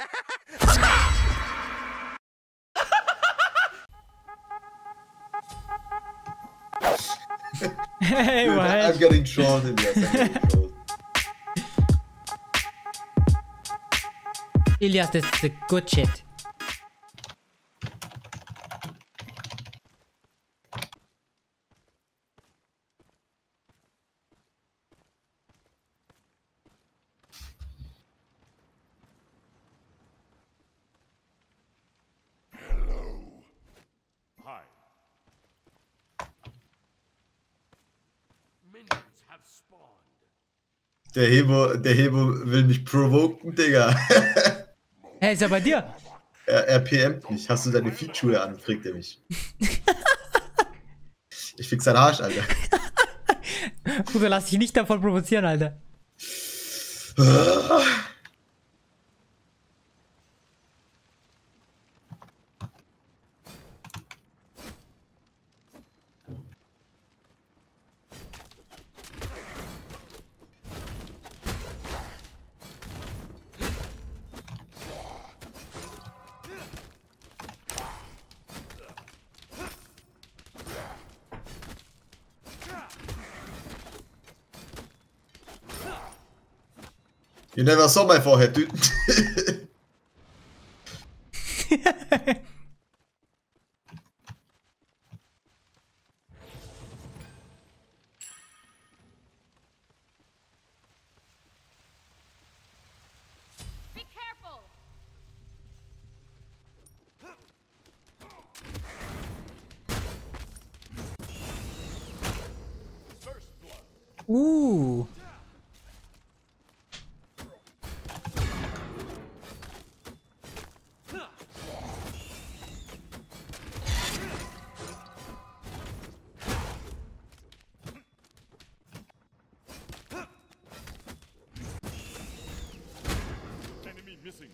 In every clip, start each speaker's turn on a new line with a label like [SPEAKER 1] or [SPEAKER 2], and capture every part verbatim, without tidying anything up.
[SPEAKER 1] Hey,
[SPEAKER 2] Dude,
[SPEAKER 1] what?
[SPEAKER 2] I'm getting trolled in this. I'm getting trolled.
[SPEAKER 1] Ilias, this is the good shit.
[SPEAKER 2] Der Hebo, der Hebo will mich provoken, Digga.
[SPEAKER 1] Hey, ist er bei dir?
[SPEAKER 2] Er, er P M't mich. Hast du deine Feature an? Fragt er mich. Ich fix seinen Arsch, Alter.
[SPEAKER 1] Bruder, lass dich nicht davon provozieren, Alter.
[SPEAKER 2] You never saw my forehead, dude.
[SPEAKER 3] Be careful.
[SPEAKER 1] Uh.
[SPEAKER 4] Missing.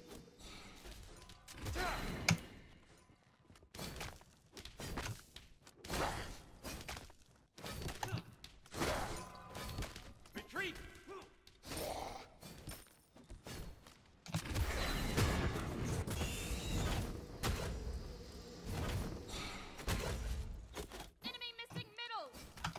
[SPEAKER 4] Retreat.
[SPEAKER 3] Enemy missing middle.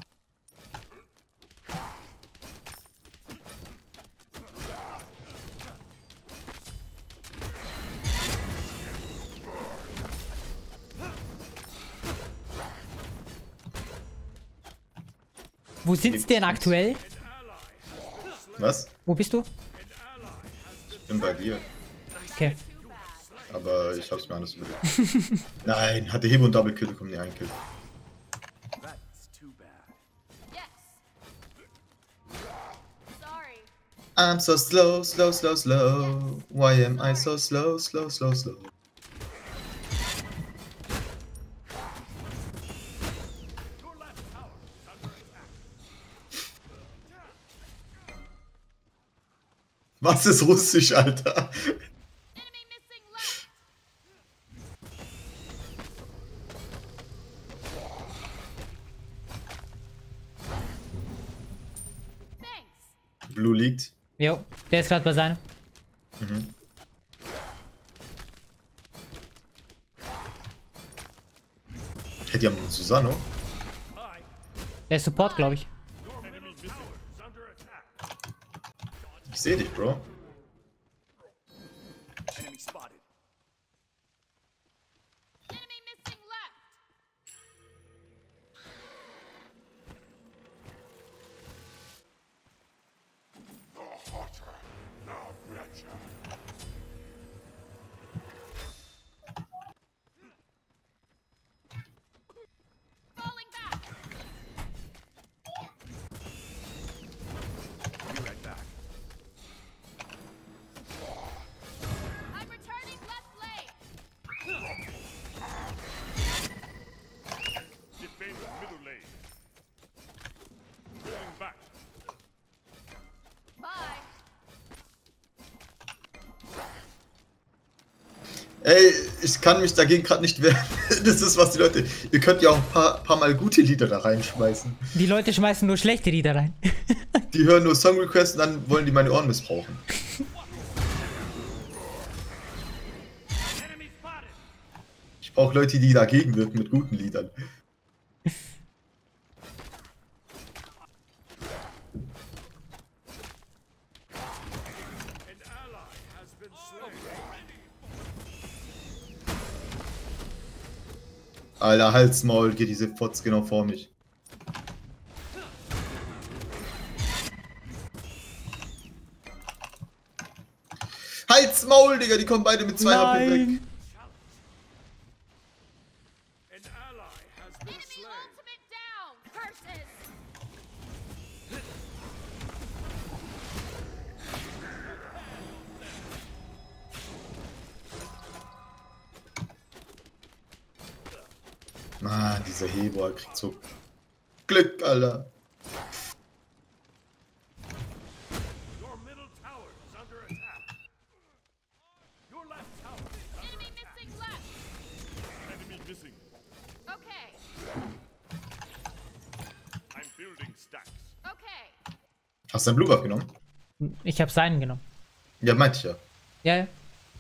[SPEAKER 1] Wo sitzt denn aktuell?
[SPEAKER 2] Was?
[SPEAKER 1] Wo bist du?
[SPEAKER 2] Ich bin bei dir.
[SPEAKER 1] Okay.
[SPEAKER 2] Aber ich hab's mir anders überlegt. Nein, hatte Hebo und Double Kill, kommen nicht ein Kill.
[SPEAKER 3] Yes. Sorry.
[SPEAKER 2] I'm so slow, slow, slow, slow. Why am I so slow, slow, slow, slow? Was ist Russisch, Alter?
[SPEAKER 3] Enemy missing left. Thanks.
[SPEAKER 2] Blue liegt.
[SPEAKER 1] Jo, der ist gerade bei seinem.
[SPEAKER 2] Mhm. Hätte ja einen Susano.
[SPEAKER 1] Der ist Support, glaube ich.
[SPEAKER 2] Ich sehe dich, Bro.
[SPEAKER 4] Enemy spotted.
[SPEAKER 3] Enemy missing left. Falling back.
[SPEAKER 4] Be right back.
[SPEAKER 3] I'm returning left lane.
[SPEAKER 4] Defend middle lane. Going back.
[SPEAKER 3] Bye.
[SPEAKER 2] Ey, ich kann mich dagegen gerade nicht wehren. Das ist was die Leute. Ihr könnt ja auch ein paar, paar Mal gute Lieder da reinschmeißen.
[SPEAKER 1] Die Leute schmeißen nur schlechte Lieder rein.
[SPEAKER 2] Die hören nur Song Requests und dann wollen die meine Ohren missbrauchen. brauche Leute, die dagegen wirken mit guten Liedern.
[SPEAKER 4] An ally has been slain.
[SPEAKER 2] Alter, Halsmaul, geht diese Fotz genau vor mich. Halsmaul, Digga, die kommen beide mit zwei H P weg.
[SPEAKER 1] Nein.
[SPEAKER 4] An ally has been
[SPEAKER 3] Enemy
[SPEAKER 4] slain.
[SPEAKER 3] ultimate down. Curses.
[SPEAKER 2] Mann, dieser Heber kriegt so Glück, Alter.
[SPEAKER 4] Your middle tower is under attack. Your left tower is under
[SPEAKER 3] Enemy
[SPEAKER 4] attack.
[SPEAKER 3] missing left.
[SPEAKER 4] Enemy missing.
[SPEAKER 3] Okay.
[SPEAKER 4] I'm building stacks.
[SPEAKER 3] Okay.
[SPEAKER 2] Hast du deinen Blue Buff genommen?
[SPEAKER 1] Ich habe seinen genommen.
[SPEAKER 2] Ja, meinte ich ja.
[SPEAKER 1] Ja, ja.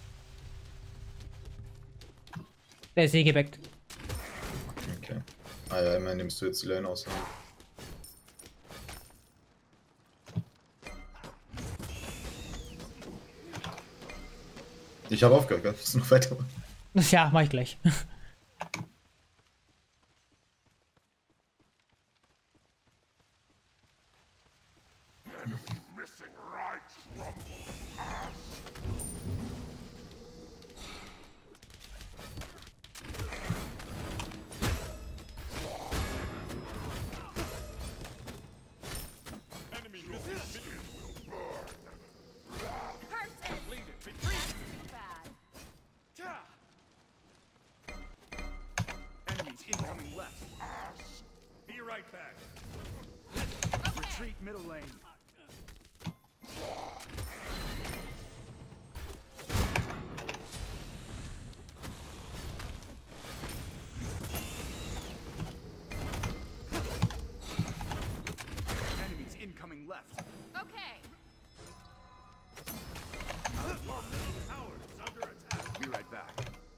[SPEAKER 1] Der ist eh gebackt.
[SPEAKER 2] Okay. Ah ja, immerhin nimmst du jetzt die Lane aus. Ich habe aufgehört, gell? Willst du noch weiter?
[SPEAKER 1] Ja, mach ich gleich.
[SPEAKER 4] Missing right from enemy missing.
[SPEAKER 3] Curses. Bad.
[SPEAKER 4] Enemies incoming left. Be right back.
[SPEAKER 3] Okay.
[SPEAKER 4] Retreat middle lane. Enemies incoming left.
[SPEAKER 3] Okay.
[SPEAKER 4] Your middle tower is under attack. Be right back.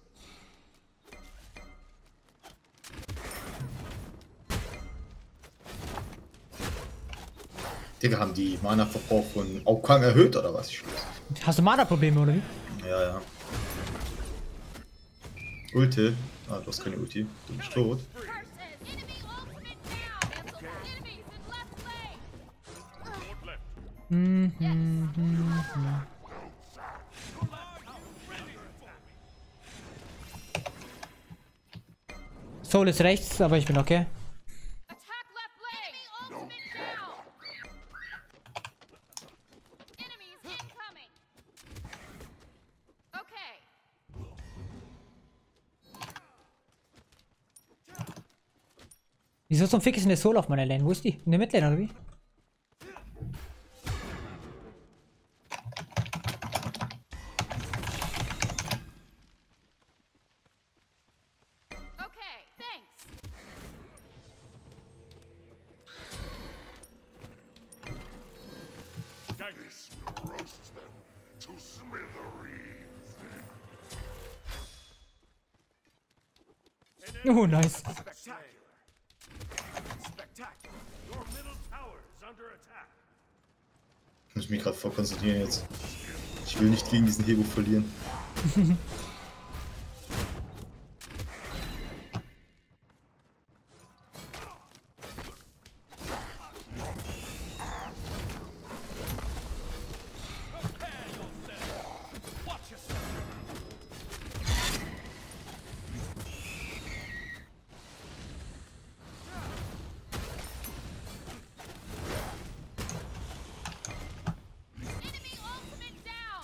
[SPEAKER 2] Digga, haben die Mana-Verbrauch von Aukang erhöht oder was? Ich weiß.
[SPEAKER 1] Hast du Mana-Probleme oder wie?
[SPEAKER 2] Ja, ja. Ulti. Ah, du hast keine Ulti. Du bist tot.
[SPEAKER 3] Curses. Enemy ultimate down. Enemies in left lane.
[SPEAKER 4] Sword left.
[SPEAKER 1] Soul ist rechts, aber ich bin okay.
[SPEAKER 3] Attack left lane. Enemy ultimate down. Enemies incoming. Okay.
[SPEAKER 1] Wieso zum Fick ist eine Soul auf meiner Lane? Wo ist die? In der Midlane oder wie?
[SPEAKER 3] Okay. Thanks.
[SPEAKER 4] This will roast them to smithereens.
[SPEAKER 1] Oh, nice.
[SPEAKER 4] Spectacular. Spectacular. Your middle tower is under attack.
[SPEAKER 2] Ich muss mich gerade voll konzentrieren jetzt. Ich will nicht gegen diesen Hebo verlieren.
[SPEAKER 4] Watch yourself.
[SPEAKER 3] Enemy ultimate down.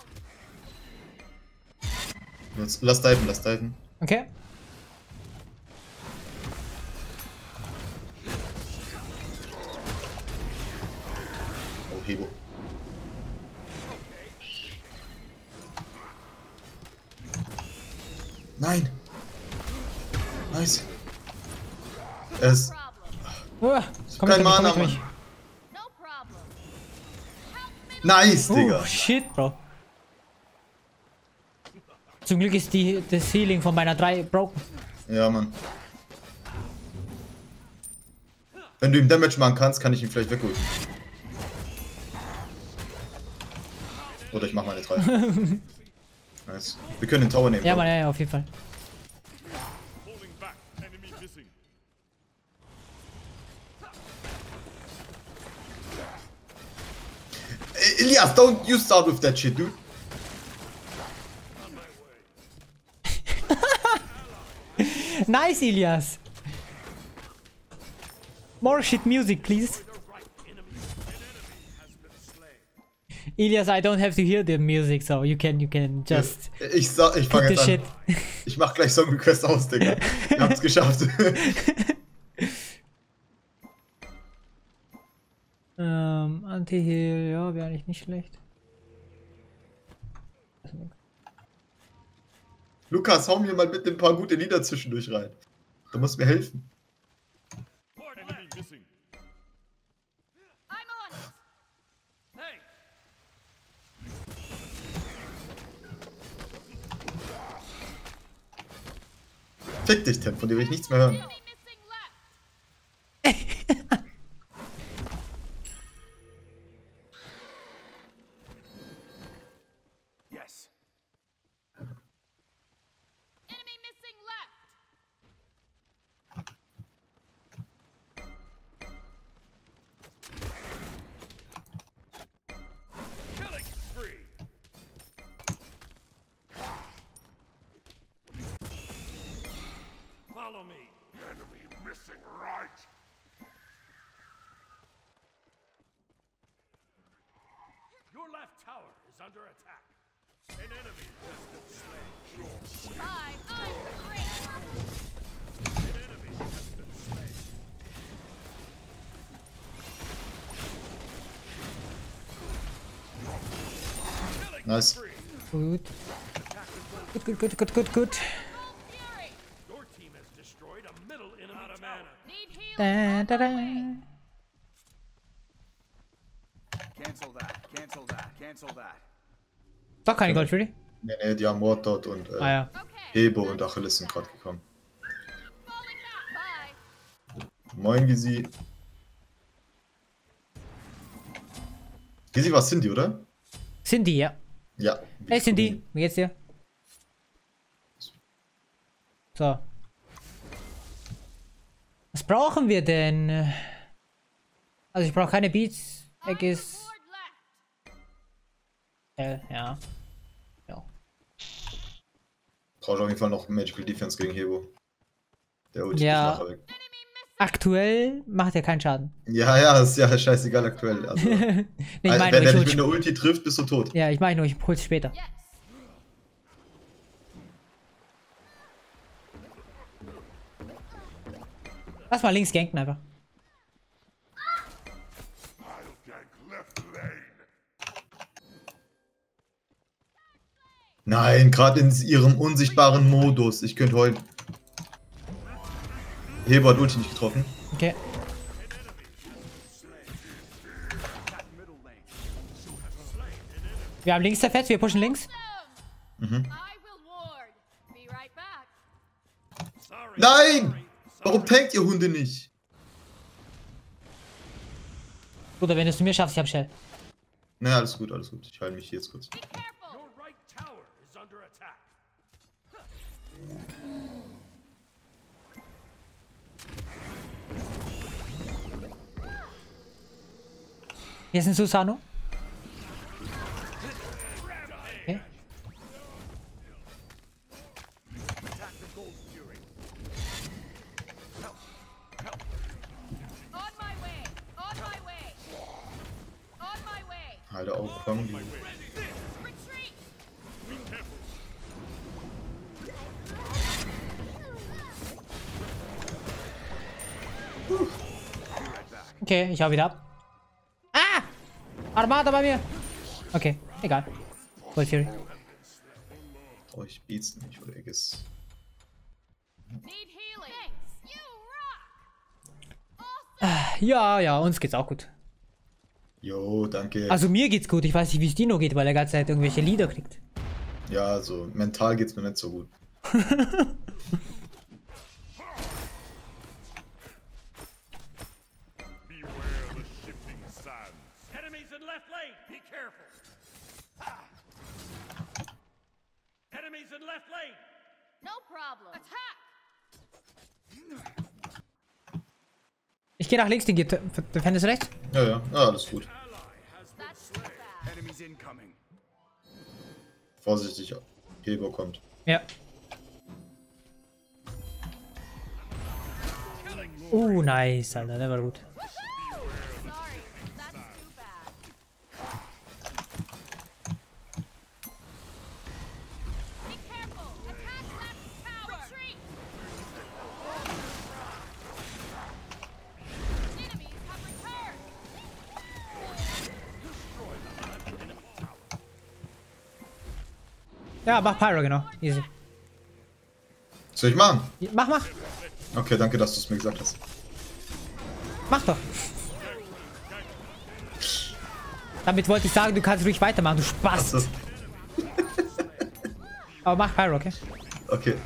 [SPEAKER 2] Jetzt, lass diven, lass diven.
[SPEAKER 1] Okay.
[SPEAKER 2] Oh, Hebo. Nein! Nice. Er ist
[SPEAKER 1] Uh, komm
[SPEAKER 2] kein
[SPEAKER 1] mit, komm
[SPEAKER 2] Mana,
[SPEAKER 1] mit, komm mit.
[SPEAKER 2] Mann.
[SPEAKER 3] No problem. Help middle.
[SPEAKER 2] Nice, Digga.
[SPEAKER 1] Oh, shit, Bro. Zum Glück ist die, das Healing von meiner drei broken.
[SPEAKER 2] Ja, Mann. Wenn du ihm Damage machen kannst, kann ich ihn vielleicht wegholen. Oder ich mach meine drei. Nice. Wir können den Tower nehmen.
[SPEAKER 1] Ja,
[SPEAKER 2] oder?
[SPEAKER 1] Mann, ja, ja, auf jeden Fall.
[SPEAKER 4] Falling back. Enemy missing.
[SPEAKER 2] Ey, Elias, don't you start with that shit, dude.
[SPEAKER 1] Nice, Ilias. More shit music, please. Ilias, I don't have to hear the music, so you can, you can just
[SPEAKER 2] Ich, sa- ich
[SPEAKER 1] put
[SPEAKER 2] fange
[SPEAKER 1] the
[SPEAKER 2] jetzt
[SPEAKER 1] shit.
[SPEAKER 2] an. Ich mach gleich Song Request aus, Digga. Wir haben's geschafft.
[SPEAKER 1] ähm, Anti-Heal, ja, wäre eigentlich nicht schlecht.
[SPEAKER 2] Lukas, hau mir mal mit ein paar gute Lieder zwischendurch rein. Du musst mir helfen.
[SPEAKER 4] Enemy missing.
[SPEAKER 3] I'm on it.
[SPEAKER 4] Hey.
[SPEAKER 2] Fick dich, Tim, von dir will ich nichts mehr hören.
[SPEAKER 3] Enemy missing left.
[SPEAKER 4] Yes.
[SPEAKER 3] Enemy missing left.
[SPEAKER 4] Killing spree. Follow me. Enemy missing right. Your left tower is under attack. An enemy has been slain.
[SPEAKER 3] I, I'm great.
[SPEAKER 4] An enemy has been slain. Killing
[SPEAKER 2] Nice.
[SPEAKER 4] spree.
[SPEAKER 1] Gut. Gut, gut, gut, gut, gut, gut.
[SPEAKER 3] Full fury.
[SPEAKER 4] Your team has destroyed a middle enemy out of mana.
[SPEAKER 3] Need heal.
[SPEAKER 1] Da, da, da.
[SPEAKER 5] Cancel that. Cancel that. Cancel that.
[SPEAKER 1] Doch keine Gold für die?
[SPEAKER 2] Nee, nee, die haben Ward dort und äh,
[SPEAKER 1] Ah ja.
[SPEAKER 3] Okay.
[SPEAKER 2] Hebo und Achilles sind gerade gekommen.
[SPEAKER 3] Falling back. Bye.
[SPEAKER 2] Moin, Gisi. Gisi, was sind die, oder?
[SPEAKER 1] Cindy, ja.
[SPEAKER 2] Ja.
[SPEAKER 1] Hey Cindy, wie geht's dir? So. Was brauchen wir denn? Also ich brauche keine Beats. Egg
[SPEAKER 3] I'm
[SPEAKER 1] ist...
[SPEAKER 3] board left.
[SPEAKER 1] Äh, ja. Ja.
[SPEAKER 2] Brauche auf jeden Fall noch Magical Defense gegen Hebo. Der Ulti
[SPEAKER 1] Ja.
[SPEAKER 2] ist nachher weg.
[SPEAKER 3] Enemy missing.
[SPEAKER 1] Aktuell macht er keinen Schaden.
[SPEAKER 2] Ja, ja, ist ja scheißegal aktuell. Also,
[SPEAKER 1] nee, ich
[SPEAKER 2] also,
[SPEAKER 1] meine
[SPEAKER 2] wenn
[SPEAKER 1] nur,
[SPEAKER 2] der
[SPEAKER 1] ich
[SPEAKER 2] dich mit
[SPEAKER 1] hol's,
[SPEAKER 2] einer Ulti trifft, bist du tot.
[SPEAKER 1] ja, ich meine nur, ich hol's später.
[SPEAKER 3] Yes.
[SPEAKER 1] Lass mal links ganken einfach.
[SPEAKER 4] I'll gank left lane.
[SPEAKER 2] Nein, gerade in ihrem unsichtbaren Modus. Ich könnte heulen. Hebo hat Ulti nicht getroffen.
[SPEAKER 1] Okay. Wir haben links der Fett, wir pushen links.
[SPEAKER 3] Alone. I will ward. Be right back.
[SPEAKER 4] Sorry.
[SPEAKER 2] Nein! Warum tankt ihr Hunde nicht?
[SPEAKER 1] Bruder, wenn du es zu mir schaffst, ich hab Shell.
[SPEAKER 2] Na, alles gut, alles gut. Ich halte mich hier jetzt kurz.
[SPEAKER 3] Be careful.
[SPEAKER 4] Your right tower is under attack.
[SPEAKER 1] Hier ist ein Susano. Okay.
[SPEAKER 3] On my way. On my way. On my way.
[SPEAKER 2] Halte auch, komm.
[SPEAKER 3] Retreat.
[SPEAKER 1] Okay, ich hau wieder ab. Ah! Armada bei mir. Okay, egal. Voll Fury.
[SPEAKER 2] Brauche ich Beats nicht, oder Eggs.
[SPEAKER 3] Need healing. Thanks. You rock.
[SPEAKER 1] Ja, ja, uns geht's auch gut.
[SPEAKER 2] Jo, danke.
[SPEAKER 1] Also mir geht's gut. Ich weiß nicht, wie es Dino geht, weil er ganze Zeit irgendwelche Lieder kriegt.
[SPEAKER 2] Ja, also mental geht's mir nicht so gut.
[SPEAKER 4] left lane. Be careful. Ah. Enemies in left lane.
[SPEAKER 3] No problem. Attack!
[SPEAKER 1] Ich gehe nach links, den geht. Defendest du rechts?
[SPEAKER 2] Ja, ja, ja, alles gut.
[SPEAKER 3] That's too bad.
[SPEAKER 5] Enemies incoming.
[SPEAKER 2] Vorsichtig, Hebo kommt.
[SPEAKER 1] Ja. Uh, nice, Alter, der war gut.
[SPEAKER 3] Sorry, that's too bad. Be careful! Attack left tower! Retreat! Enemies have returned!
[SPEAKER 1] Ja, mach Pyro, genau. Easy.
[SPEAKER 2] Soll ich machen?
[SPEAKER 1] Mach, mach.
[SPEAKER 2] Okay, danke, dass du es mir gesagt hast.
[SPEAKER 1] Mach doch. Damit wollte ich sagen, du kannst ruhig weitermachen, du Spaß.
[SPEAKER 2] Das,
[SPEAKER 1] Aber mach Pyro, okay?
[SPEAKER 2] okay.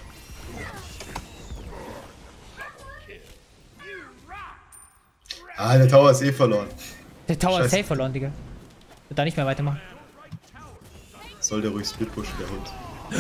[SPEAKER 2] Ah, der Tower ist eh verloren.
[SPEAKER 1] Der Tower ist
[SPEAKER 2] Scheiße.
[SPEAKER 1] safe verloren, Digga. Wird da nicht mehr weitermachen.
[SPEAKER 2] Soll der ruhig Split pushen, der Hund.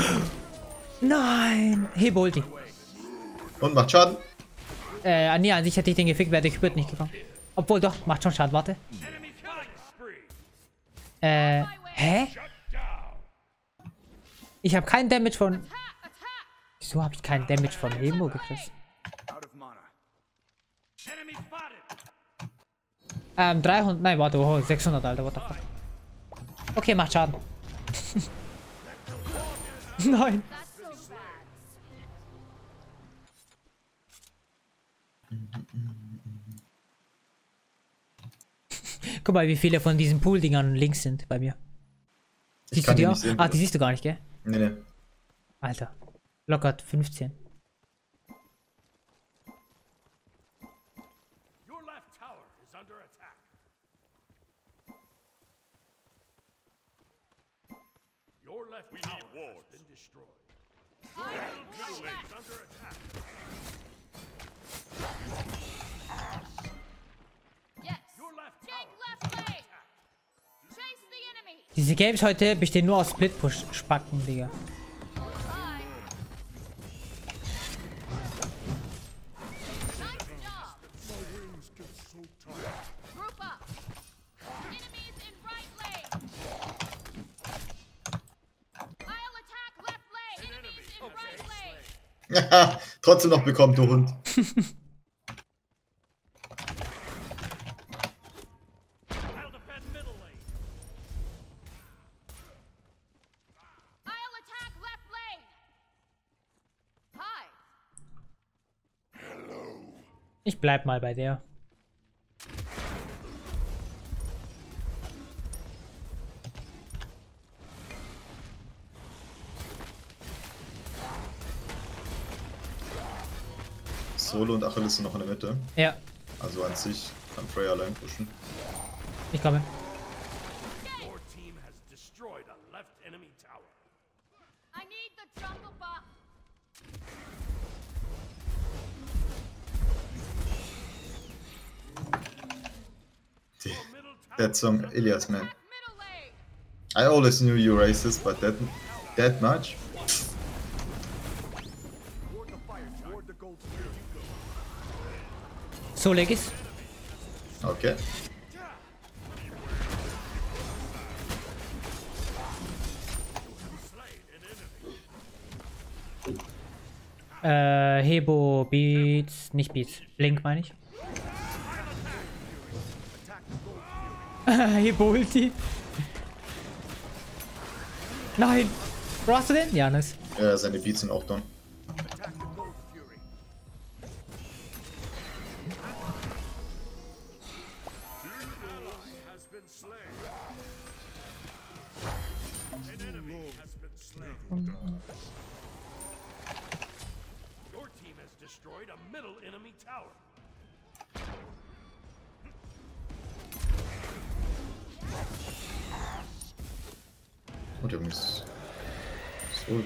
[SPEAKER 1] Nein! Hebo Ulti.
[SPEAKER 2] Und macht Schaden.
[SPEAKER 1] Äh, nee, an sich hätte ich den gefickt, wäre der Split nicht gekommen. Obwohl, doch, macht schon Schaden, warte.
[SPEAKER 4] Enemy killing spree.
[SPEAKER 1] Äh, hä?
[SPEAKER 4] Shut down.
[SPEAKER 1] Ich habe keinen Damage von...
[SPEAKER 3] Attack! Attack!
[SPEAKER 1] Wieso habe ich keinen Damage von Hebo gekriegt?
[SPEAKER 5] Out of mana.
[SPEAKER 4] Enemy spotted.
[SPEAKER 1] Ähm, dreihundert... Nein, warte, oh, sechshundert, Alter, what the fuck. Okay, macht Schaden. Nein.
[SPEAKER 3] That's so bad.
[SPEAKER 1] Guck mal, wie viele von diesen Pool-Dingern links sind bei mir.
[SPEAKER 2] Ich
[SPEAKER 1] Siehst du
[SPEAKER 2] kann
[SPEAKER 1] die
[SPEAKER 2] die
[SPEAKER 1] auch?
[SPEAKER 2] nicht sehen.
[SPEAKER 1] Ah, die siehst du gar nicht, gell?
[SPEAKER 2] Nee, nee.
[SPEAKER 1] Alter. Locker fünfzehn.
[SPEAKER 4] Your left tower is under attack. Your left tower has been destroyed. Your middle tower is under attack.
[SPEAKER 3] Yes!
[SPEAKER 4] Your left
[SPEAKER 3] Take
[SPEAKER 4] tower
[SPEAKER 3] left lane! Chase the enemy!
[SPEAKER 1] Diese Games heute bestehen nur aus Split-Push-Spacken, Digga.
[SPEAKER 3] Bye! Nice job! Group up! Enemies in right lane! I'll attack left lane! Enemies in right lane!
[SPEAKER 2] Trotzdem noch bekommen, du Hund.
[SPEAKER 4] I'll defend middle lane.
[SPEAKER 3] I'll attack left lane! Hi!
[SPEAKER 1] Ich bleib mal bei der.
[SPEAKER 2] Solo und Achilles sind noch in der Mitte.
[SPEAKER 1] Ja,
[SPEAKER 2] Also an sich kann Freya allein pushen.
[SPEAKER 1] ich komme.
[SPEAKER 4] Your team has destroyed a left enemy tower.
[SPEAKER 3] I need the jungle buff!
[SPEAKER 2] Die, that song, Ilias, man.
[SPEAKER 3] Attack middle lane!
[SPEAKER 2] I always knew you racist, but that that much?
[SPEAKER 5] Toward the fire, toward the gold spirit.
[SPEAKER 1] So leg ich's.
[SPEAKER 2] Okay.
[SPEAKER 1] Äh, Hebo, Beats, nicht Beats. Blink meine ich. Hebo Ulti. Nein. Wo hast du den? Ja, nice.
[SPEAKER 2] Ja, seine Beats sind auch down.
[SPEAKER 5] Attack the gold fury.
[SPEAKER 4] Has been slain. An enemy has been slain. Your team has destroyed a middle enemy tower.
[SPEAKER 2] Und irgendwie ist so.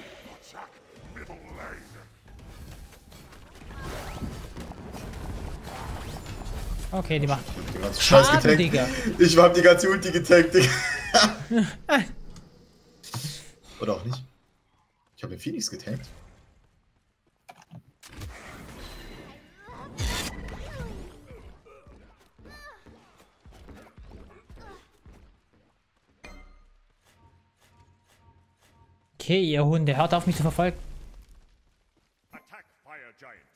[SPEAKER 1] Okay, die macht.
[SPEAKER 2] Die ganze Scheiß
[SPEAKER 1] Schaden,
[SPEAKER 2] getankt.
[SPEAKER 1] Digga.
[SPEAKER 2] Ich hab die ganze Ulti getankt, Digga. Oder auch nicht. Ich habe den Phoenix getankt.
[SPEAKER 1] Okay, ihr Hunde, hört auf mich zu verfolgen.
[SPEAKER 4] Attack, Fire Giant.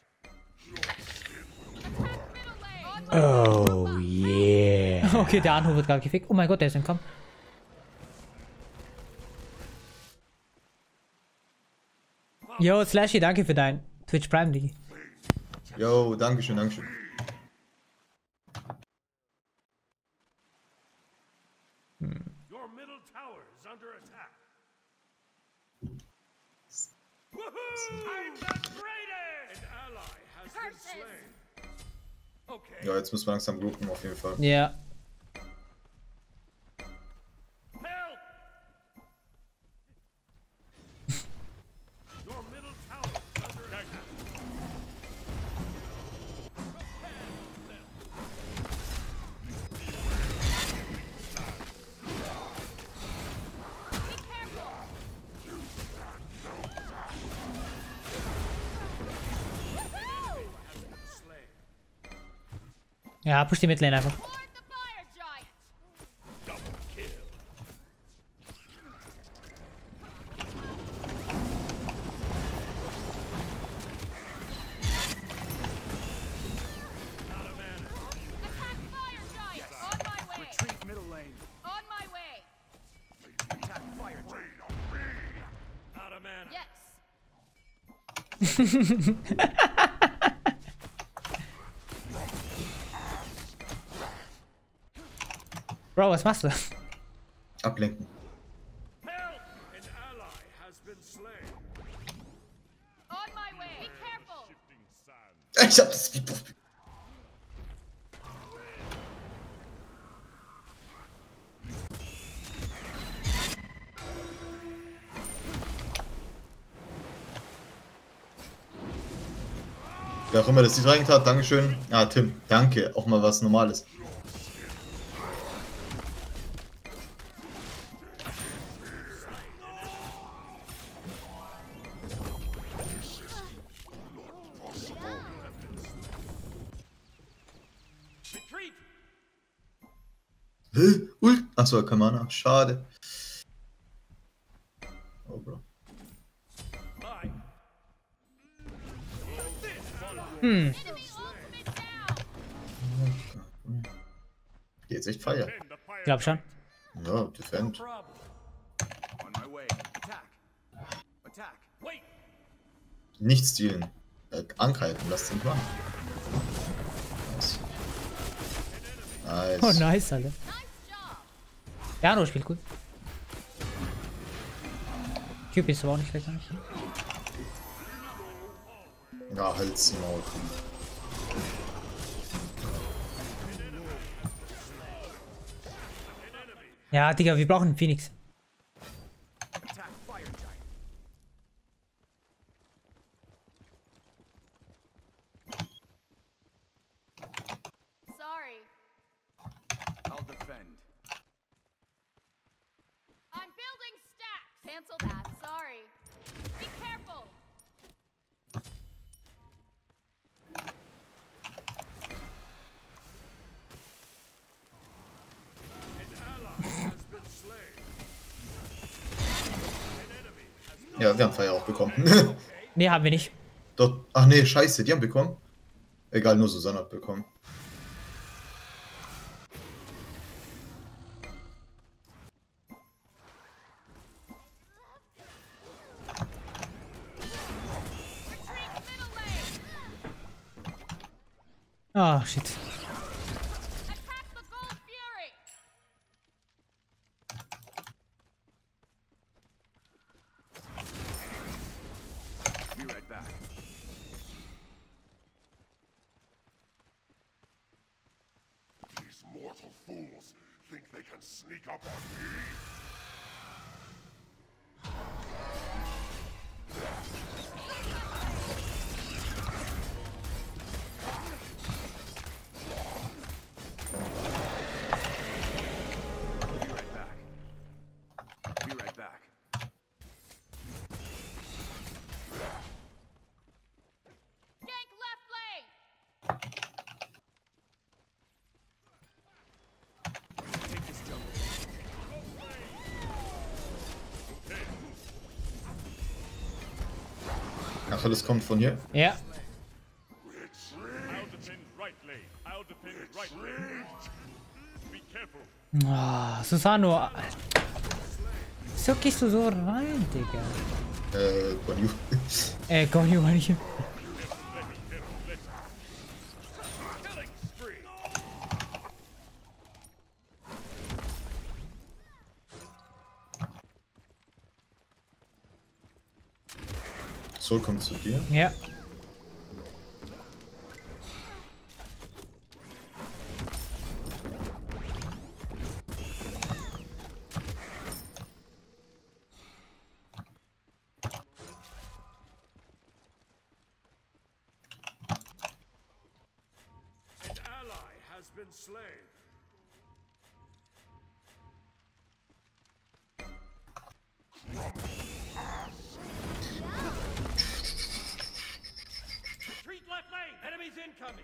[SPEAKER 1] Oh yeah. Okay, der Anruf wird gerade gefickt. Oh mein Gott, der ist entkommen. Yo, Slashy, danke für dein Twitch Prime, Digi.
[SPEAKER 2] Yo, dankeschön, dankeschön.
[SPEAKER 4] Your middle tower is under attack. Woohoo! I'm the greatest! An ally has been slain. Okay.
[SPEAKER 2] Ja, jetzt müssen wir langsam groupen auf jeden Fall.
[SPEAKER 1] Ja.
[SPEAKER 4] Help! Your middle tower is under attack.
[SPEAKER 1] Ja, push die Midlane einfach.
[SPEAKER 3] Board the fire giant.
[SPEAKER 4] Double kill.
[SPEAKER 3] Attack fire giant. On my way.
[SPEAKER 5] Retreat middle lane.
[SPEAKER 3] On my way.
[SPEAKER 5] Attack fire giant.
[SPEAKER 4] Out of mana.
[SPEAKER 3] Yes.
[SPEAKER 1] Bro, was machst du?
[SPEAKER 2] Ablenken.
[SPEAKER 4] Help! An ally has been slain.
[SPEAKER 3] On my way. Be careful.
[SPEAKER 4] Shifting sand.
[SPEAKER 2] Ich hab das Speedbuff. Wer auch immer das Lied reingetan hat, Dankeschön. Ah, Tim, danke. Auch mal was Normales.
[SPEAKER 4] Retreat!
[SPEAKER 2] Hä? Ult? Achso, Kamana. Schade. Oh, Bro.
[SPEAKER 4] Bye.
[SPEAKER 3] Enemy ultimate down.
[SPEAKER 2] Geht jetzt echt Feier.
[SPEAKER 4] Defend the fire.
[SPEAKER 1] Glaub schon.
[SPEAKER 2] Ja, defend.
[SPEAKER 4] Problem.
[SPEAKER 5] On my way. Attack. Attack.
[SPEAKER 4] Wait.
[SPEAKER 2] Nicht stehlen. Äh, anhalten, lasst ihn machen. Nice. Nice.
[SPEAKER 1] Oh, nice, Alter.
[SPEAKER 3] Nice job.
[SPEAKER 1] Der Anruf spielt gut. Cupid ist aber auch nicht schlecht, nicht?
[SPEAKER 2] Ja, halt's die Maul.
[SPEAKER 1] Ja, Digga, wir brauchen einen Phoenix.
[SPEAKER 5] Attack fire giant.
[SPEAKER 3] Sorry.
[SPEAKER 5] I'll defend.
[SPEAKER 3] I'm building stacks. Cancel that. Sorry. Be careful.
[SPEAKER 2] Ja, wir haben Feier auch bekommen.
[SPEAKER 1] Nee, haben wir nicht.
[SPEAKER 2] Dort. Ach nee, scheiße, die haben bekommen. Egal, nur Susanne hat bekommen.
[SPEAKER 3] Retreat middle lane.
[SPEAKER 1] Oh, shit.
[SPEAKER 3] Attack the gold fury.
[SPEAKER 5] Be right back.
[SPEAKER 4] These mortal fools think they can sneak up on me.
[SPEAKER 2] Achilles kommt von hier.
[SPEAKER 1] Ja.
[SPEAKER 4] I'll defend right lane. I'll defend right lane. Be careful.
[SPEAKER 1] Oh, Susano. Wieso gehst du so rein, Digga?
[SPEAKER 2] Äh, von you.
[SPEAKER 1] Äh, komm hier mal nicht.
[SPEAKER 2] Soul kommt zu dir.
[SPEAKER 1] Ja.
[SPEAKER 4] An ally has been slain. Retreat left lane. Enemies incoming.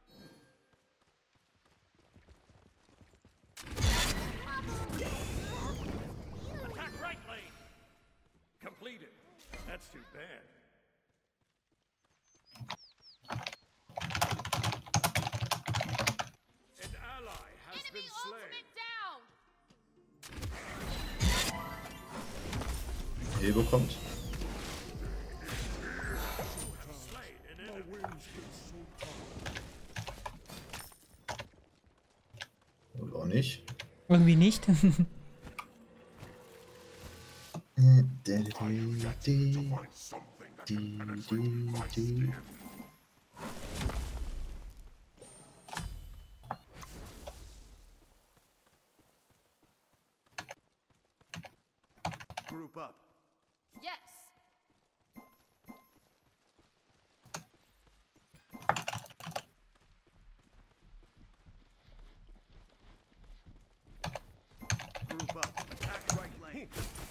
[SPEAKER 4] Attack right lane. Completed. That's too bad. An ally has
[SPEAKER 3] Enemy
[SPEAKER 4] been slain.
[SPEAKER 3] ultimate down.
[SPEAKER 2] Hebo kommt.
[SPEAKER 4] Slain an enemy.
[SPEAKER 2] Und auch nicht.
[SPEAKER 1] Irgendwie nicht.
[SPEAKER 2] Die, die, die, die.
[SPEAKER 5] Group up.
[SPEAKER 3] Yes.
[SPEAKER 5] Group up. Attack right lane.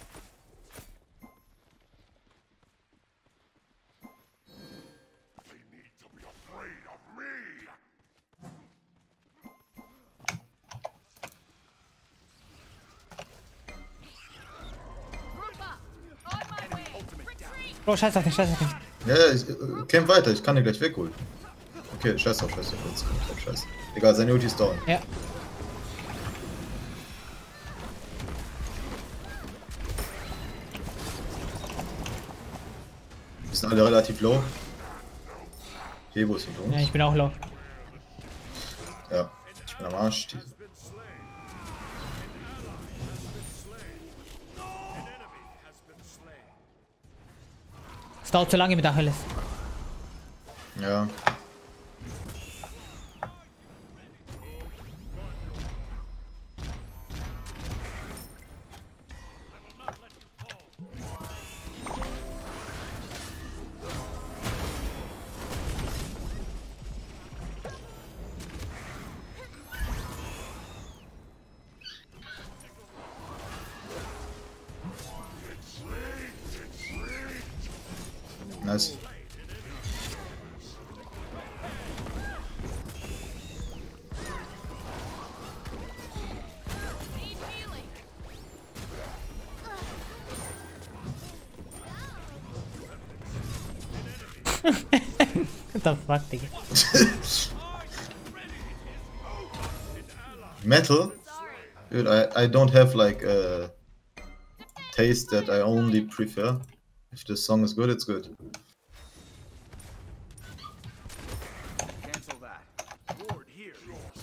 [SPEAKER 4] They need to be afraid of me.
[SPEAKER 3] Group up. On my way. Retreat.
[SPEAKER 1] Oh, scheiß auf den, scheiß auf den.
[SPEAKER 2] Ja, ja, ich, äh, camp weiter, ich kann den gleich wegholen. Okay, scheiß drauf, scheiß drauf, jetzt kommt drauf, scheiß. Egal, seine Ulti ist down.
[SPEAKER 1] Ja.
[SPEAKER 2] Die sind alle relativ low. Hebo ist hinter uns.
[SPEAKER 1] Ja, ich bin auch low.
[SPEAKER 2] Ja, ich bin am Arsch. Die,
[SPEAKER 1] Es dauert zu lange mit Achilles.
[SPEAKER 2] ja. Nice.
[SPEAKER 3] Need healing.
[SPEAKER 1] What the fuck, Digga?
[SPEAKER 2] Metal? Dude, I, I don't have like a taste that I only prefer. If the song is good, it's good.
[SPEAKER 5] Cancel that. Ward here.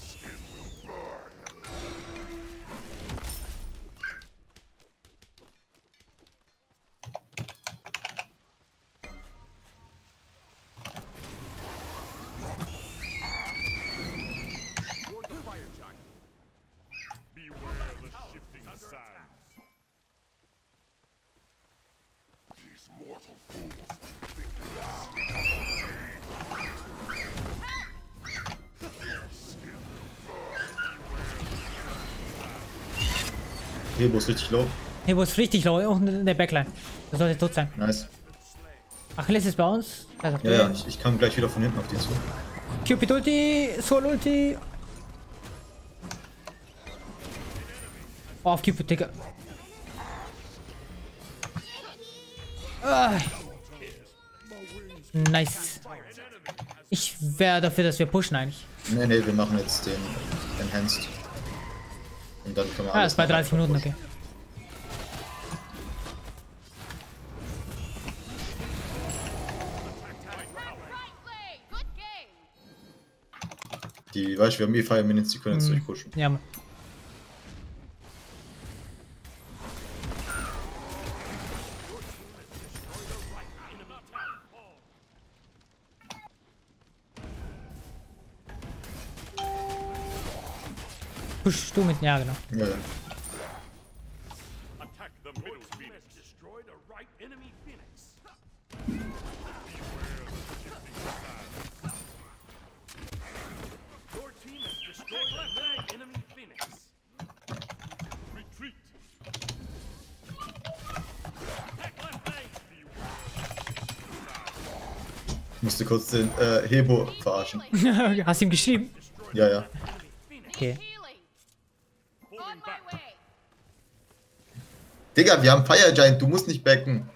[SPEAKER 5] Ward the fire giant.
[SPEAKER 4] Beware the shifting sands. These mortal fools think they are.
[SPEAKER 2] Hebo ist richtig low.
[SPEAKER 1] Hebo ist richtig low und in der Backline. Das sollte tot sein.
[SPEAKER 2] Nice.
[SPEAKER 1] Achilles ist bei uns. Also,
[SPEAKER 2] Ja, ja, ich, ich kann gleich wieder von hinten auf die zu.
[SPEAKER 1] Cupid Ulti, Soul Ulti. Oh, auf Cupid, Digga. Ah. Nice. Ich wäre dafür, dass wir pushen eigentlich.
[SPEAKER 2] Ne, ne, wir machen jetzt den Enhanced. Und dann können wir
[SPEAKER 1] Ah,
[SPEAKER 2] alles
[SPEAKER 1] ist bei
[SPEAKER 2] noch
[SPEAKER 1] dreißig Minuten,
[SPEAKER 2] pushen.
[SPEAKER 1] okay.
[SPEAKER 3] Right lane. Good game.
[SPEAKER 2] Die, weißt du, wir haben eh Fire Minutes, die können jetzt durchpushen.
[SPEAKER 1] Ja, Mann. Push du mit, ja genau.
[SPEAKER 2] Ja, ja.
[SPEAKER 4] Attack the middle Phoenix. Destroyed a right enemy Phoenix. Your team has destroyed a right enemy Phoenix. Retreat. Attack left lane.
[SPEAKER 2] Ich musste kurz den äh, Hebo verarschen.
[SPEAKER 1] Hast du ihm geschrieben?
[SPEAKER 2] Ja, ja.
[SPEAKER 1] Okay.
[SPEAKER 3] Healing. On my way.
[SPEAKER 2] Digga, wir haben Fire Giant, du musst nicht backen.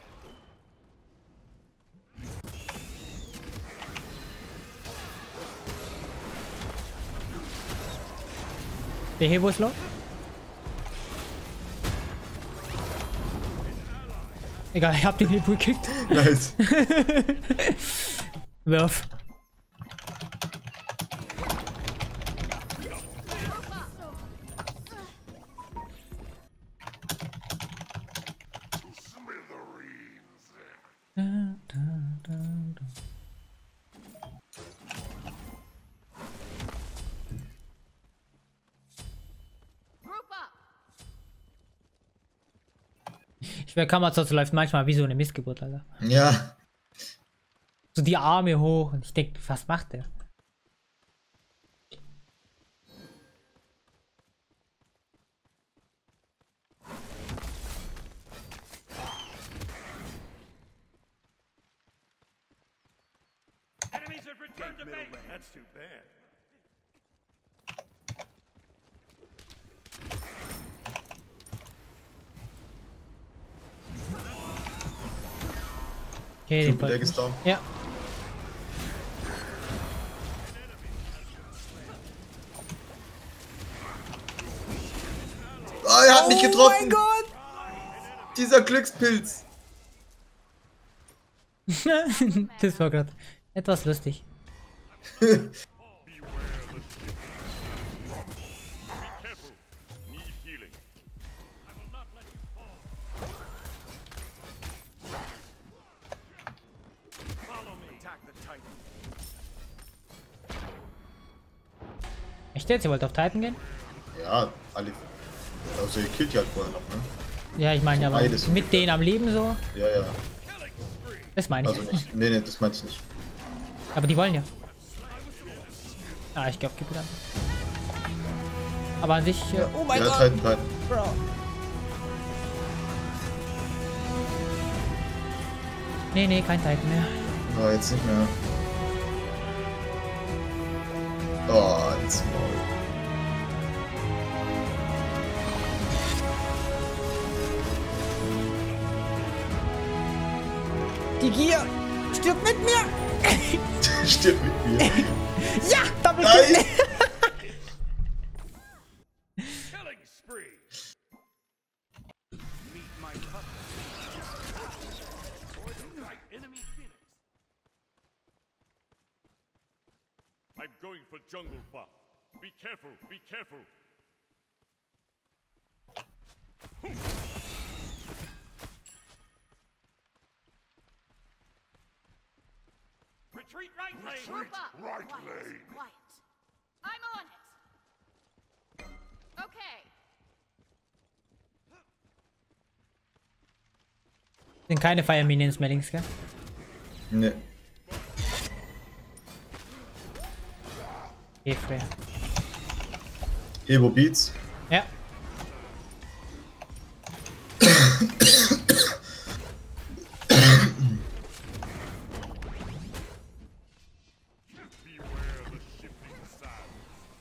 [SPEAKER 1] Der Hebo ist low. Egal, ich hab den Hebo gekickt.
[SPEAKER 2] Nice.
[SPEAKER 1] Wirf.
[SPEAKER 3] Group up.
[SPEAKER 1] Ich wäre Kamazotz läuft manchmal wie so eine Missgeburt, Alter.
[SPEAKER 2] Ja.
[SPEAKER 1] So die Arme hoch und ich denke, was macht der?
[SPEAKER 4] Enemies have returned to base. That's too bad.
[SPEAKER 1] Okay, den
[SPEAKER 2] Triple Deck
[SPEAKER 1] Ball-
[SPEAKER 2] ist down.
[SPEAKER 1] Ja.
[SPEAKER 2] Ah, er hat mich getroffen.
[SPEAKER 1] Oh mein Gott!
[SPEAKER 2] Dieser Glückspilz.
[SPEAKER 1] Das war gerade etwas lustig.
[SPEAKER 4] Careful. Need healing. I will not let you fall. Follow me. Attack the Titan.
[SPEAKER 1] Echt jetzt? Ihr wollt auf Titan gehen?
[SPEAKER 2] Ja, alle. Also ihr killt ja halt vorher noch, ne?
[SPEAKER 1] Ja, ich meine ja, aber
[SPEAKER 2] Beides.
[SPEAKER 1] mit denen am Leben so.
[SPEAKER 2] Ja, ja.
[SPEAKER 1] Das meine ich.
[SPEAKER 2] Also nicht. Nee, nee, das meinte ich nicht.
[SPEAKER 1] Aber die wollen ja. Ah, ich glaube, gib wieder. Aber an sich. Äh, oh mein
[SPEAKER 2] Ja,
[SPEAKER 1] Gott!
[SPEAKER 2] Titan, Titan.
[SPEAKER 1] Bro. Nee, nee, kein Titan mehr.
[SPEAKER 2] Oh, jetzt nicht mehr. Oh, jetzt Maul.
[SPEAKER 1] Die Gier stirbt mit mir!
[SPEAKER 2] Stirb mit mir.
[SPEAKER 1] Ja! Double
[SPEAKER 2] Nein!
[SPEAKER 4] Killing spree.
[SPEAKER 5] Meet my puppet.
[SPEAKER 4] Destroyed a right enemy Phoenix. I'm going for jungle buff. Be careful. Be careful. Retreat right lane.
[SPEAKER 3] Group up. Right quiet. Quiet. I'm on it. Okay.
[SPEAKER 1] Sind keine Fire Minions mehr links, gell?
[SPEAKER 2] Ne.
[SPEAKER 1] Okay, fair.
[SPEAKER 2] Hebo Beats.
[SPEAKER 1] Ja.
[SPEAKER 4] Beware the shifting sands.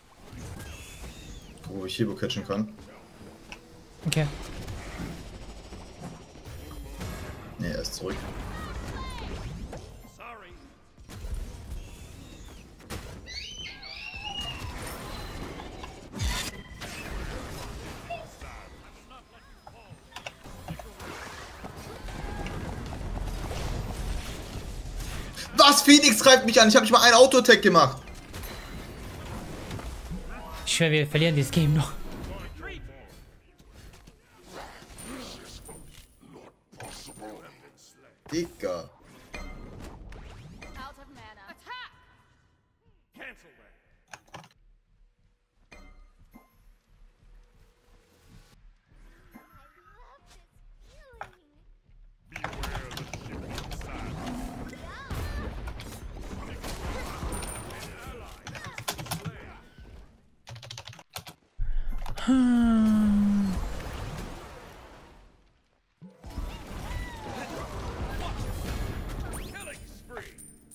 [SPEAKER 2] Wo ich Hebo catchen kann.
[SPEAKER 1] Okay.
[SPEAKER 2] Ne, er ist zurück.
[SPEAKER 4] Sun
[SPEAKER 2] Was? Phoenix greift mich an. Ich habe nicht mal einen Auto-Attack gemacht.
[SPEAKER 1] Ich schwör, wir verlieren dieses Game noch.
[SPEAKER 2] Digga.
[SPEAKER 3] Out of mana. Attack!
[SPEAKER 4] Cancel that. Beware the shifting sands. Killing spree.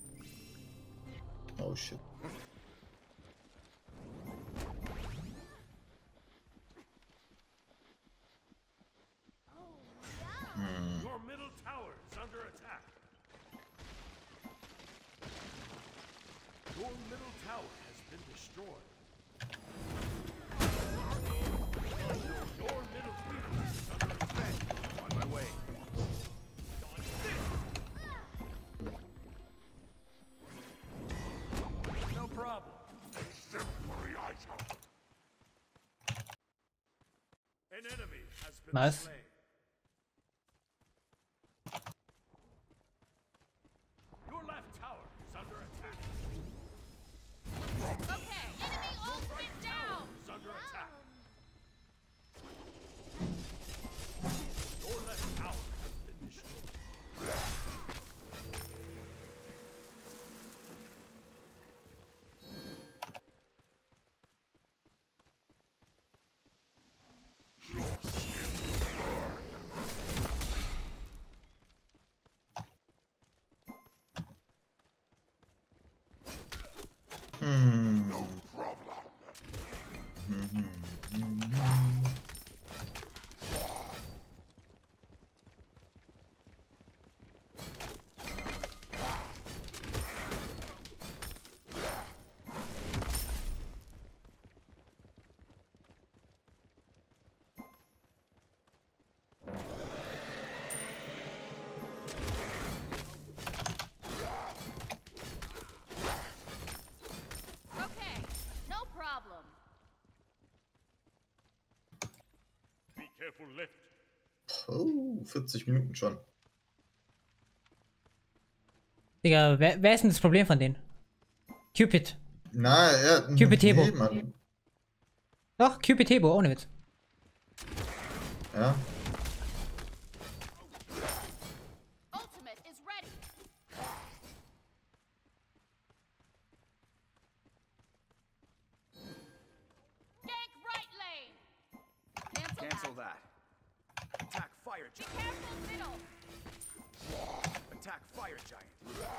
[SPEAKER 2] Oh shit.
[SPEAKER 4] Your middle tower is under attack. Your middle tower has been destroyed. Your middle tower is under attack. On my way. No problem. An enemy has been
[SPEAKER 1] Nice.
[SPEAKER 4] slain. Your left tower is under attack.
[SPEAKER 3] Okay, enemy ultimate down!
[SPEAKER 4] Is under attack. Your left tower has been destroyed.
[SPEAKER 2] Hm.
[SPEAKER 3] Okay, no problem.
[SPEAKER 4] Be careful, left.
[SPEAKER 2] Oh, vierzig Minuten schon.
[SPEAKER 1] Digga, wer, wer ist denn das Problem von denen? Cupid.
[SPEAKER 2] Na, ja.
[SPEAKER 1] Cupid Tebo.
[SPEAKER 2] Nee, Mann.
[SPEAKER 1] Doch, Cupid Tebo, ohne Witz.
[SPEAKER 2] Ja.
[SPEAKER 3] Ultimate is ready. Gank right lane. Cancel,
[SPEAKER 5] Cancel
[SPEAKER 3] that.
[SPEAKER 5] that. Attack fire
[SPEAKER 3] Be
[SPEAKER 5] giant.
[SPEAKER 3] careful middle.
[SPEAKER 5] Attack fire giant.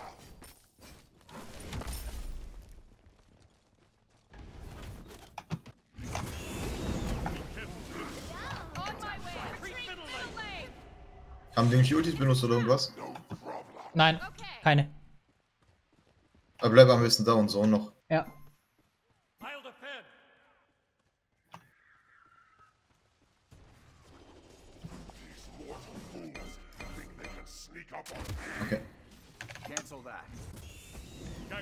[SPEAKER 3] On my way. Retreat middle lane.
[SPEAKER 2] Haben die nicht Ultis benutzt oder irgendwas?
[SPEAKER 1] Nein, keine.
[SPEAKER 2] Aber bleib am besten da und so noch.
[SPEAKER 1] Ja.
[SPEAKER 4] I'll defend.
[SPEAKER 2] Okay.
[SPEAKER 5] Cancel that.
[SPEAKER 4] Gank.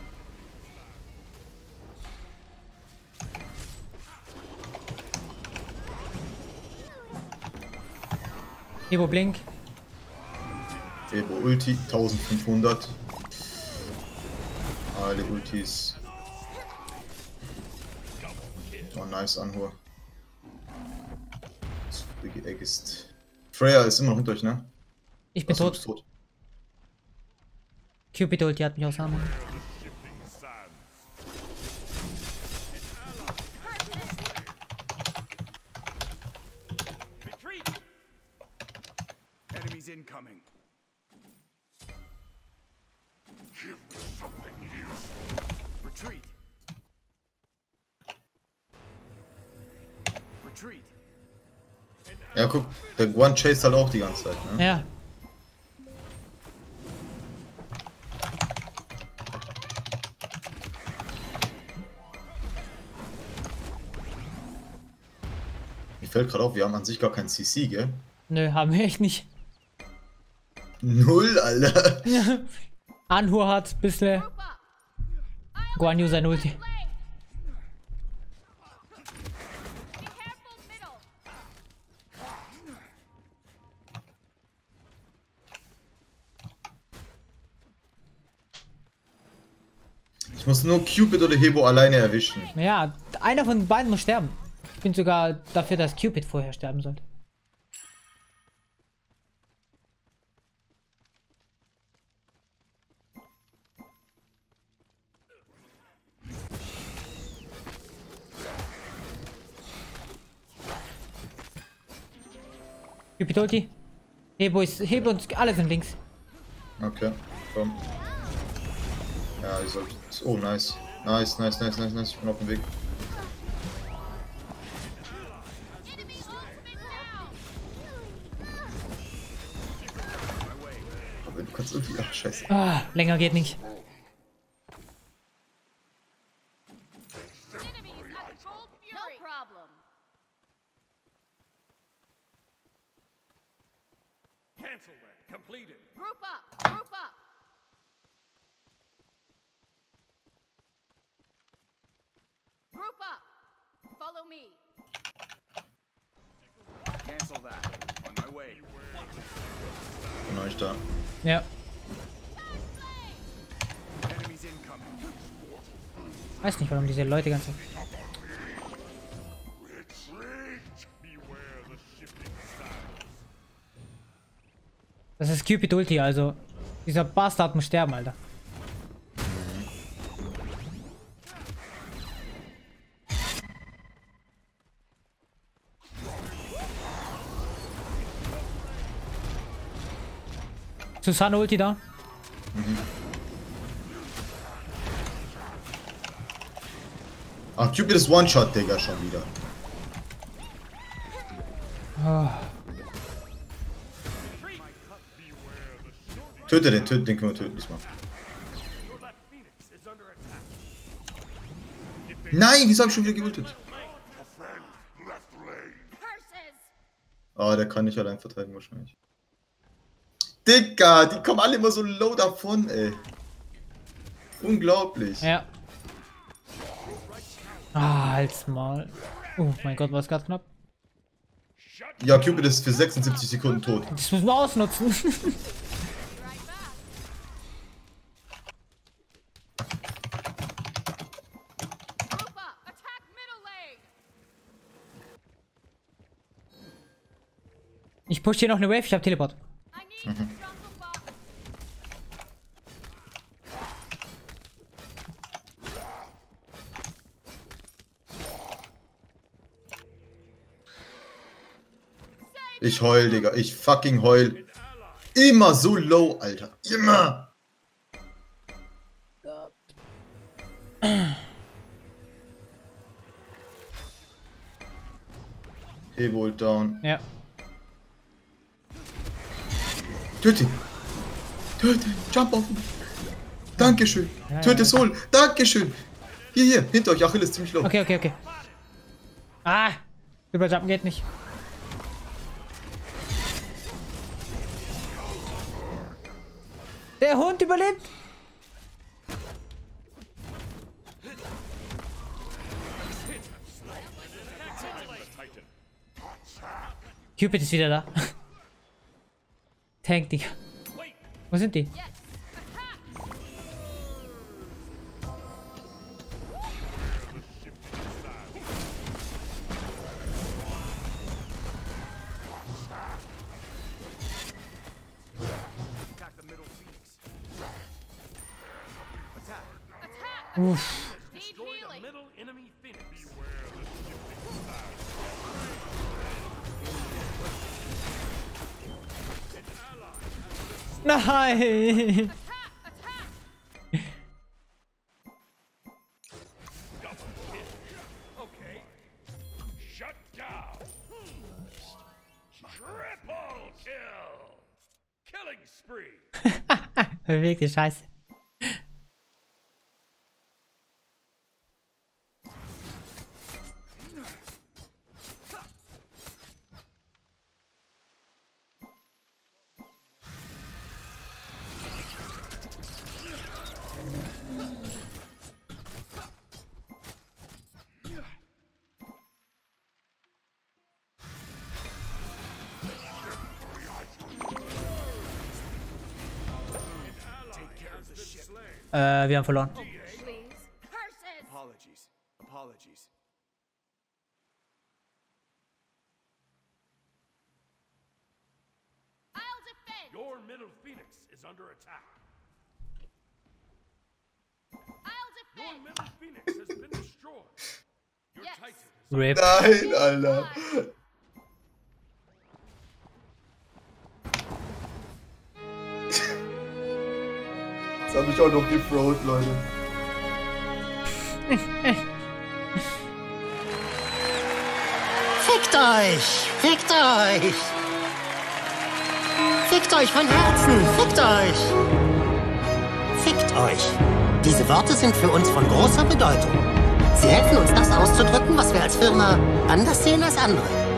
[SPEAKER 1] Tebo Blink.
[SPEAKER 2] Tebo Ulti, eintausendfünfhundert. Alle Ultis. Oh, nice Anhur. Big Egg ist. Freya ist immer noch hinter euch, ne?
[SPEAKER 1] Ich bin
[SPEAKER 2] Achso, du
[SPEAKER 1] tot.
[SPEAKER 2] bist tot.
[SPEAKER 1] Cupid Ulti hat mich ausgenommen.
[SPEAKER 4] Shifting sands. Retreat.
[SPEAKER 5] Enemies incoming. Retreat. Retreat.
[SPEAKER 2] Ja, guck, der One chased halt auch die ganze Zeit, ne?
[SPEAKER 1] Ja.
[SPEAKER 2] Mir fällt gerade auf, wir haben an sich gar keinen C C, gell?
[SPEAKER 1] Nö, haben wir echt nicht.
[SPEAKER 2] Null, Alter.
[SPEAKER 1] Anhur hat, bisschen.
[SPEAKER 3] Group up. I'll
[SPEAKER 1] Guan Yu sein Ulti.
[SPEAKER 3] left lane. Be careful middle.
[SPEAKER 2] Ich muss nur Cupid oder Hebo alleine erwischen.
[SPEAKER 1] Ja, einer von beiden muss sterben. Ich bin sogar dafür, dass Cupid vorher sterben sollte. Cupid Ulti. Hebo ist. Hebo und alle sind links.
[SPEAKER 2] Okay, komm. Ja, ich sollte. Oh, nice. Nice, nice, nice, nice, nice. Ich bin auf dem Weg.
[SPEAKER 3] Enemy ultimate down.
[SPEAKER 2] Aber du kannst irgendwie. Ach, scheiße.
[SPEAKER 1] Ah, länger geht nicht.
[SPEAKER 3] Enemies at full fury. No problem.
[SPEAKER 4] Cancel that. Completed.
[SPEAKER 3] Group up. Group up. Group up. Follow me.
[SPEAKER 5] Cancel that. On my way.
[SPEAKER 2] Bin euch da.
[SPEAKER 1] Ja.
[SPEAKER 5] Enemies incoming.
[SPEAKER 1] Weiß nicht, warum diese Leute ganz.
[SPEAKER 4] Beware the shifting styles.
[SPEAKER 1] Das ist Cupid Ulti, also. Dieser Bastard muss sterben, Alter. Susanne Ulti da.
[SPEAKER 2] Ach, Cupid ist One-Shot, Digga, schon wieder. Töte den, töte den, können wir töten diesmal.
[SPEAKER 4] Your left Phoenix is under attack.
[SPEAKER 2] Nein, wieso hab ich schon wieder geultet?
[SPEAKER 3] Curses.
[SPEAKER 2] Ah, der kann nicht allein verteidigen wahrscheinlich. Digga, die kommen alle immer so low davon, ey. Unglaublich.
[SPEAKER 1] Ja. Ah, halt's mal. Oh mein Gott, war es gerade knapp.
[SPEAKER 2] Ja, Cupid ist für sechsundsiebzig Sekunden tot.
[SPEAKER 1] Das müssen wir ausnutzen.
[SPEAKER 3] Right back. Group up. Attack middle lane.
[SPEAKER 1] Ich push hier noch eine Wave, ich hab Teleport.
[SPEAKER 3] I need the jungle buff.
[SPEAKER 2] Ich heul, Digga. Ich fucking heul. Immer so low, Alter. Immer. Hebo down.
[SPEAKER 1] Ja.
[SPEAKER 2] Töte ihn. Töte ihn. Jump auf ihn. Dankeschön.
[SPEAKER 1] Ja,
[SPEAKER 2] Töte
[SPEAKER 1] ja.
[SPEAKER 2] Soul. Dankeschön. Hier, hier. Hinter euch. Achilles ist ziemlich low.
[SPEAKER 1] Okay, okay, okay. Ah! Überjumpen geht nicht. Der Hund überlebt! Cupid ist wieder da. Tank, Digga. Wo sind die?
[SPEAKER 3] Yes. Attack.
[SPEAKER 5] Attack the middle Phoenix. Attack.
[SPEAKER 3] Attack.
[SPEAKER 1] Uff.
[SPEAKER 3] Need
[SPEAKER 4] Destroy the
[SPEAKER 3] healing.
[SPEAKER 4] middle enemy Phoenix. Beware the shifting styles.
[SPEAKER 1] Nein!
[SPEAKER 3] Attack. Attack.
[SPEAKER 4] Okay. Shut down. Triple kill. Killing spree.
[SPEAKER 1] Bewegte Scheiße. Äh, wir haben verloren.
[SPEAKER 3] Please. Curses!
[SPEAKER 5] Apologies. Apologies.
[SPEAKER 3] I'll defend!
[SPEAKER 4] Your middle phoenix is under attack.
[SPEAKER 3] I'll
[SPEAKER 4] Your
[SPEAKER 3] defend!
[SPEAKER 4] middle phoenix has been destroyed. Your
[SPEAKER 3] Yes.
[SPEAKER 4] titan is
[SPEAKER 1] Rip.
[SPEAKER 2] Nein, Alter. Jetzt habe ich auch noch gefroht, Leute.
[SPEAKER 6] Fickt euch! Fickt euch! Fickt euch von Herzen! Fickt euch! Fickt euch! Diese Worte sind für uns von großer Bedeutung. Sie helfen uns, das auszudrücken, was wir als Firma anders sehen als andere.